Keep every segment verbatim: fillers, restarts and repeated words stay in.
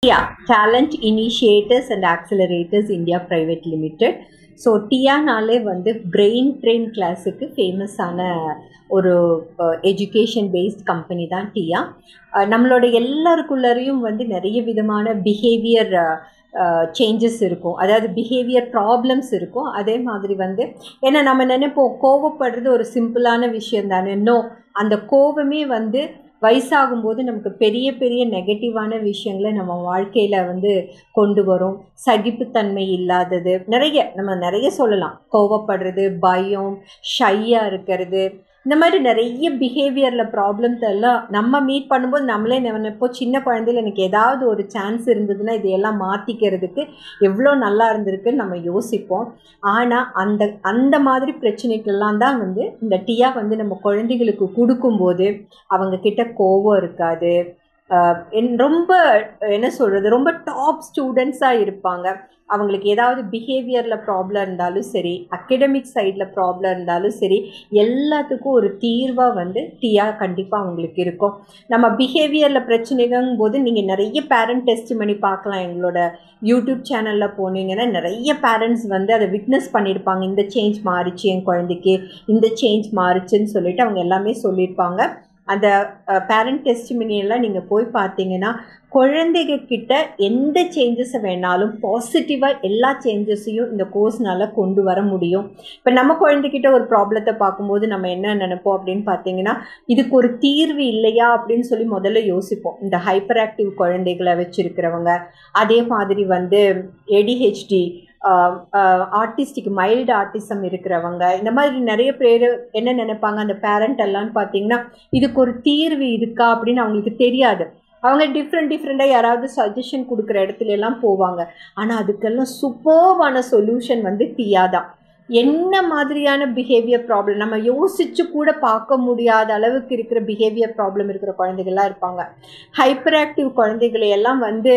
TIA, Talent Initiators and Accelerators India Private Limited. So டியானாலே வந்து brain train கிளாஸுக்கு ஃபேமஸான ஒரு எஜுகேஷன் பேஸ்ட் கம்பெனி தான் டியா. நம்மளோட எல்லாருக்குள்ளரையும் வந்து நிறைய விதமான பிஹேவியர் சேஞ்சஸ் இருக்கும், அதாவது பிஹேவியர் ப்ராப்ளம்ஸ் இருக்கும். அதே மாதிரி வந்து ஏன்னா நம்ம நினைப்போம் கோவப்படுறது ஒரு சிம்பிளான விஷயம் தானே. நோ, அந்த கோவமே வந்து வயசாகும்போது நமக்கு பெரிய பெரிய நெகட்டிவான விஷயங்களை நம்ம வாழ்க்கையில் வந்து கொண்டு வரும். சகிப்புத்தன்மை இல்லாதது நிறைய நம்ம நிறைய சொல்லலாம். கோவப்படுறது, பயம், ஷையாக இருக்கிறது, இந்த மாதிரி நிறைய பிஹேவியரில் ப்ராப்ளம்ஸ் எல்லாம் நம்ம மீட் பண்ணும்போது நம்மளே நினைப்போம், சின்ன குழந்தையில் எனக்கு ஏதாவது ஒரு சான்ஸ் இருந்ததுன்னா இதையெல்லாம் மாற்றிக்கிறதுக்கு எவ்வளோ நல்லா இருந்திருக்குன்னு நம்ம யோசிப்போம். ஆனால் அந்த அந்த மாதிரி பிரச்சனைக்கெல்லாம் தான் வந்து இந்த டியா வந்து நம்ம குழந்தைகளுக்கு கொடுக்கும்போது அவங்கக்கிட்ட கோபம் இருக்காது. என் ரொம்ப என்ன சொல்கிறது, ரொம்ப டாப் ஸ்டூடெண்ட்ஸாக இருப்பாங்க. அவங்களுக்கு ஏதாவது பிஹேவியரில் ப்ராப்ளம் இருந்தாலும் சரி, அகடமிக் சைடில் ப்ராப்ளம் இருந்தாலும் சரி, எல்லாத்துக்கும் ஒரு தீர்வாக வந்து டியா கண்டிப்பாக அவங்களுக்கு இருக்கும். நம்ம பிஹேவியரில் பிரச்சனைங்கும் போது நீங்கள் நிறைய பேரண்ட் டெஸ்ட் பண்ணி பார்க்கலாம். எங்களோட யூடியூப் சேனலில் போனீங்கன்னா நிறைய பேரண்ட்ஸ் வந்து அதை விட்னஸ் பண்ணியிருப்பாங்க. இந்த சேஞ்ச் மாறிச்சு என் குழந்தைக்கு, இந்த சேஞ்ச் மாறிச்சுன்னு சொல்லிட்டு அவங்க எல்லாமே சொல்லியிருப்பாங்க. அந்த பேரண்ட் டெஸ்டிமனியெல்லாம் நீங்கள் போய் பார்த்தீங்கன்னா குழந்தைகிட்ட எந்த சேஞ்சஸை வேணாலும் பாசிட்டிவாக எல்லா சேஞ்சஸையும் இந்த கோர்ஸ்னால் கொண்டு வர முடியும். இப்போ நம்ம குழந்தைகிட்ட ஒரு ப்ராப்ளத்தை பார்க்கும்போது நம்ம என்ன நினைப்போம் அப்படின்னு பார்த்தீங்கன்னா, இதுக்கு ஒரு தீர்வு இல்லையா அப்படின்னு சொல்லி முதல்ல யோசிப்போம். இந்த ஹைப்பர் ஆக்டிவ் குழந்தைகளை வச்சுருக்கிறவங்க, அதே மாதிரி வந்து ஏடிஹெச்டி, ஆர்டிஸ்டிக் மைல்டு ஆர்டிசம் இருக்கிறவங்க, இந்த மாதிரி நிறைய பேர் என்ன நினைப்பாங்க, அந்த பேரண்ட் எல்லாம்னு பார்த்தீங்கன்னா இதுக்கு ஒரு தீர்வு இருக்கா அப்படின்னு அவங்களுக்கு தெரியாது. அவங்க டிஃப்ரெண்ட் டிஃப்ரெண்ட்டாக யாராவது சஜஷன் கொடுக்குற இடத்துல எல்லாம் போவாங்க. ஆனால் அதுக்கெல்லாம் சூப்பர்வான சொல்யூஷன் வந்து டியா தான். என்ன மாதிரியான பிஹேவியர் ப்ராப்ளம் நம்ம யோசித்து கூட பார்க்க முடியாத அளவுக்கு இருக்கிற பிஹேவியர் ப்ராப்ளம் இருக்கிற குழந்தைகள்லாம் இருப்பாங்க. ஹைப்பர் ஆக்டிவ் குழந்தைகளை எல்லாம் வந்து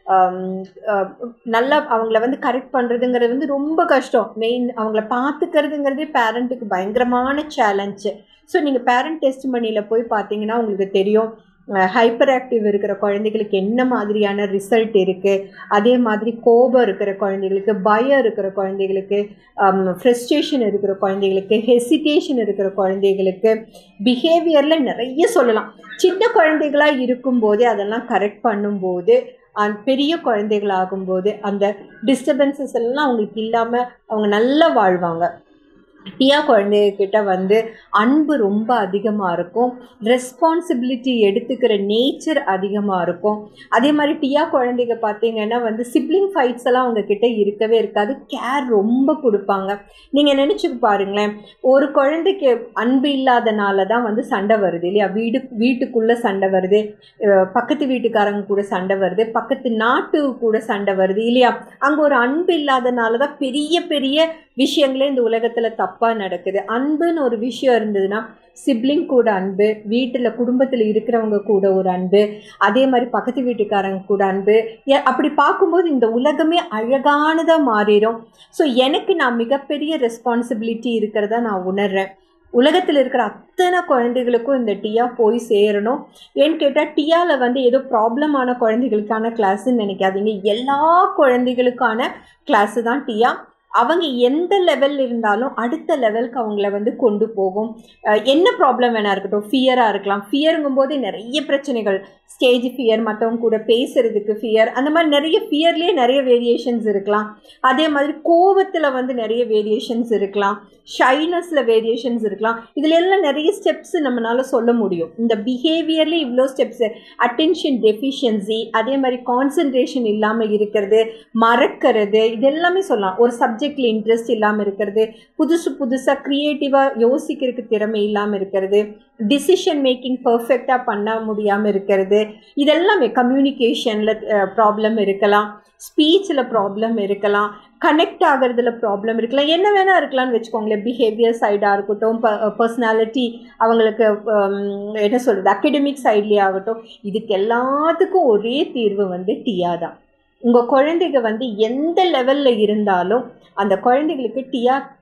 நல்லா அவங்கள வந்து கரெக்ட் பண்ணுறதுங்கிறது வந்து ரொம்ப கஷ்டம். மெயின் அவங்கள பார்த்துக்கிறதுங்கிறதே பேரண்ட்டுக்கு பயங்கரமான சேலஞ்சு. ஸோ நீங்கள் பேரண்ட் டெஸ்ட் மணியில் போய் பார்த்தீங்கன்னா உங்களுக்கு தெரியும் ஹைப்பர் ஆக்டிவ் இருக்கிற குழந்தைகளுக்கு என்ன மாதிரியான ரிசல்ட் இருக்குது. அதே மாதிரி கோபம் இருக்கிற குழந்தைகளுக்கு, பயம் இருக்கிற குழந்தைகளுக்கு, ஃப்ரஸ்ட்ரேஷன் இருக்கிற குழந்தைகளுக்கு, ஹெசிடேஷன் இருக்கிற குழந்தைகளுக்கு, பிஹேவியரில் நிறைய சொல்லலாம். சின்ன குழந்தைகளாக இருக்கும்போதே அதெல்லாம் கரெக்ட் பண்ணும்போது அண்ட் பெரிய குழந்தைகளாகும்போது அந்த டிஸ்டர்பன்சஸ் எல்லாம் அவங்களுக்கு இல்லாமல் அவங்க நல்லா வாழ்வாங்க. டியா குழந்தைகிட்ட வந்து அன்பு ரொம்ப அதிகமாக இருக்கும், ரெஸ்பான்சிபிலிட்டி எடுத்துக்கிற நேச்சர் அதிகமாக இருக்கும். அதே மாதிரி டியா குழந்தைங்க பார்த்தீங்கன்னா வந்து சிப்ளிங் ஃபைட்ஸ் எல்லாம் அவங்கக்கிட்ட இருக்கவே இருக்காது. கேர் ரொம்ப கொடுப்பாங்க. நீங்கள் நினச்சி பாருங்களேன், ஒரு குழந்தைக்கு அன்பு இல்லாதனால தான் வந்து சண்டை வருது இல்லையா? வீடு வீட்டுக்குள்ளே சண்டை வருது, பக்கத்து வீட்டுக்காரங்க கூட சண்டை வருது, பக்கத்து நாட்டு கூட சண்டை வருது இல்லையா? அங்கே ஒரு அன்பு இல்லாதனால தான் பெரிய பெரிய விஷயங்களே இந்த உலகத்தில் தப்பாக நடக்குது. அன்புன்னு ஒரு விஷயம் இருந்ததுன்னா சிப்ளிங் கூட அன்பு, வீட்டில் குடும்பத்தில் இருக்கிறவங்க கூட ஒரு அன்பு, அதே மாதிரி பக்கத்து வீட்டுக்காரங்க கூட அன்பு, அப்படி பார்க்கும்போது இந்த உலகமே அழகானதாக மாறிடும். ஸோ எனக்கு நான் மிகப்பெரிய ரெஸ்பான்சிபிலிட்டி இருக்கிறதா நான் உணர்கிறேன். உலகத்தில் இருக்கிற அத்தனை குழந்தைகளுக்கும் இந்த டியா போய் சேரணும். ஏன்னு கேட்டால் டியாவில் வந்து ஏதோ ப்ராப்ளமான குழந்தைகளுக்கான கிளாஸுன்னு நினைக்காதீங்க, எல்லா குழந்தைகளுக்கான கிளாஸு தான் டியா. அவங்க எந்த லெவலில் இருந்தாலும் அடுத்த லெவலுக்கு அவங்கள வந்து கொண்டு போகும். என்ன ப்ராப்ளம் வேணா இருக்கட்டும், ஃபியராக இருக்கலாம். ஃபியருங்கும் போது நிறைய பிரச்சனைகள், ஸ்டேஜ் ஃபியர், மற்றவங்க கூட பேசுகிறதுக்கு ஃபியர், அந்த மாதிரி நிறைய ஃபியர்லேயே நிறைய வேரியேஷன்ஸ் இருக்கலாம். அதே மாதிரி கோபத்தில் வந்து நிறைய வேரியேஷன்ஸ் இருக்கலாம், ஷைனஸில் வேரியேஷன்ஸ் இருக்கலாம். இதில் எல்லாம் நிறைய ஸ்டெப்ஸு நம்மளால் சொல்ல முடியும். இந்த பிஹேவியர்லேயே இவ்வளோ ஸ்டெப்ஸு, அட்டென்ஷன் டெஃபிஷியன்சி, அதே மாதிரி கான்சன்ட்ரேஷன் இல்லாமல் இருக்கிறது, மறக்கிறது, இது எல்லாமே சொல்லலாம். ஒரு சப்ஜெக்டில் இன்ட்ரெஸ்ட் இல்லாமல் இருக்கிறது, புதுசு புதுசாக க்ரியேட்டிவாக யோசிக்கிறதுக்கு திறமை இல்லாமல் இருக்கிறது, டிசிஷன் மேக்கிங் பர்ஃபெக்டாக பண்ண முடியாமல் இருக்கிறது, இதெல்லாமே கம்யூனிகேஷனில் ப்ராப்ளம் இருக்கலாம், ஸ்பீச்சில் ப்ராப்ளம் இருக்கலாம், கனெக்ட் ஆகிறதுல ப்ராப்ளம் இருக்கலாம், என்ன வேணால் இருக்கலாம்னு வச்சுக்கோங்களேன். பிஹேவியர் சைடாக இருக்கட்டும், ப பர்சனாலிட்டி அவங்களுக்கு என்ன சொல்கிறது, அகடமிக் சைட்லேயே ஆகட்டும், இதுக்கு எல்லாத்துக்கும் ஒரே தீர்வு வந்து டியா தான். உங்கள் குழந்தைங்க வந்து எந்த லெவலில் இருந்தாலும் அந்த குழந்தைகளுக்கு டியா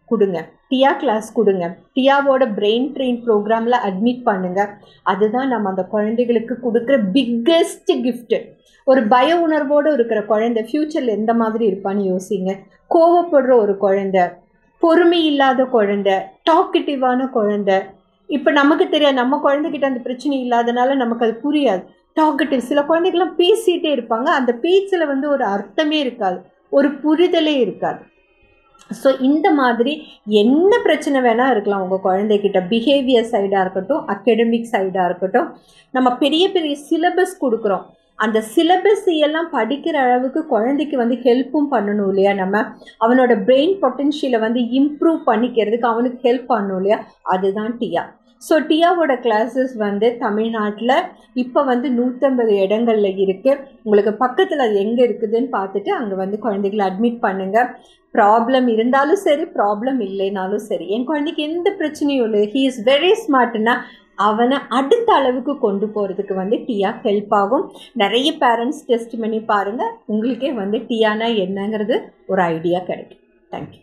கொடுங்க, டியா கிளாஸ் கொடுங்க, டியாவோட பிரெயின் ட்ரெயின் ப்ரோக்ராமில் அட்மிட் பண்ணுங்கள். அதுதான் நம்ம அந்த குழந்தைகளுக்கு கொடுக்குற பிக்கெஸ்ட் கிஃப்ட்டு. ஒரு பய உணர்வோடு இருக்கிற குழந்தை ஃப்யூச்சரில் எந்த மாதிரி இருப்பான்னு யோசிங்க. கோவப்படுற ஒரு குழந்தை, பொறுமை இல்லாத குழந்தை, டாக்கட்டிவான குழந்தை. இப்போ நமக்கு தெரியாது, நம்ம குழந்தைகிட்ட அந்த பிரச்சனை இல்லாதனால நமக்கு அது புரியாது. டாக்கட்டிவ் சில குழந்தைகள்லாம் பேசிகிட்டே இருப்பாங்க, அந்த பேச்சில் வந்து ஒரு அர்த்தமே இருக்காது, ஒரு புரிதலே இருக்காது. ஸோ இந்த மாதிரி என்ன பிரச்சனை வேணால் இருக்கலாம் உங்கள் குழந்தைகிட்ட, பிஹேவியர் சைடாக இருக்கட்டும், அகடமிக் சைடாக இருக்கட்டும். நம்ம பெரிய பெரிய சிலபஸ் கொடுக்குறோம், அந்த சிலபஸ் எல்லாம் படிக்கிற அளவுக்கு குழந்தைக்கு வந்து ஹெல்ப்பும் பண்ணணும் இல்லையா? நம்ம அவனோட பிரெயின் பொட்டென்ஷியலை வந்து இம்ப்ரூவ் பண்ணிக்கிறதுக்கு அவனுக்கு ஹெல்ப் பண்ணணும் இல்லையா? அதுதான் டியா. ஸோ டியாவோட கிளாஸஸ் வந்து தமிழ்நாட்டில் இப்போ வந்து நூற்றம்பது இடங்களில் இருக்குது. உங்களுக்கு பக்கத்தில் அது எங்கே இருக்குதுன்னு பார்த்துட்டு அங்கே வந்து குழந்தைகளை அட்மிட் பண்ணுங்கள். ப்ராப்ளம் இருந்தாலும் சரி, ப்ராப்ளம் இல்லைனாலும் சரி, என் குழந்தைக்கு எந்த பிரச்சனையும் இல்லை, ஹீ இஸ் வெரி ஸ்மார்ட்னா அவனை அடுத்த அளவுக்கு கொண்டு போகிறதுக்கு வந்து டியா ஹெல்ப் ஆகும். நிறைய பேரண்ட்ஸ் டெஸ்ட் பண்ணி பாருங்கள், உங்களுக்கே வந்து டியானா என்னங்கிறது ஒரு ஐடியா கிடைக்கும். தேங்க்யூ.